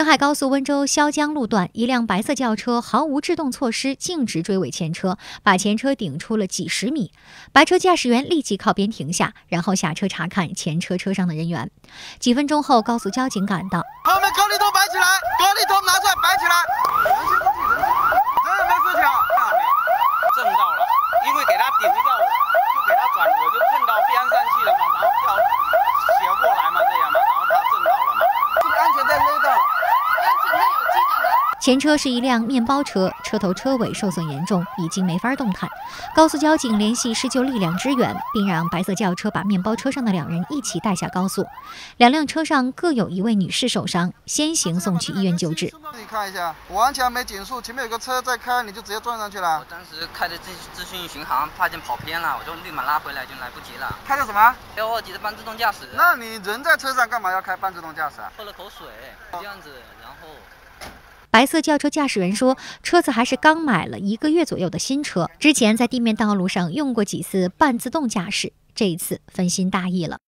海高速温州潇江路段，一辆白色轿车毫无制动措施，径直追尾前车，把前车顶出了几十米。白车驾驶员立即靠边停下，然后下车查看前车车上的人员。几分钟后，高速交警赶到， 后面隔离头摆起来，隔离头拿出来摆起来。真的没事情， 震到了，因为给他顶一下，就给他转，我就碰到边上去了嘛，然后掉斜过来嘛，这样嘛，然后他震到了嘛， 是不是安全带勒到了？ 前车是一辆面包车，车头车尾受损严重，已经没法动弹。高速交警联系施救力量支援，并让白色轿车把面包车上的2人一起带下高速。2辆车上各有1位女士受伤，先行送去医院救治。 你看一下，完全没减速，前面有个车在开，你就直接撞上去了。 我当时开的资讯巡航，怕见跑偏了，我就立马拉回来，就来不及了。 开的什么 ？L2级的半自动驾驶。 那你人在车上干嘛要开半自动驾驶啊？ 喝了口水，这样子，然后。 白色轿车驾驶员说，车子还是刚买了1个月左右的新车，之前在地面道路上用过几次半自动驾驶，这一次分心大意了。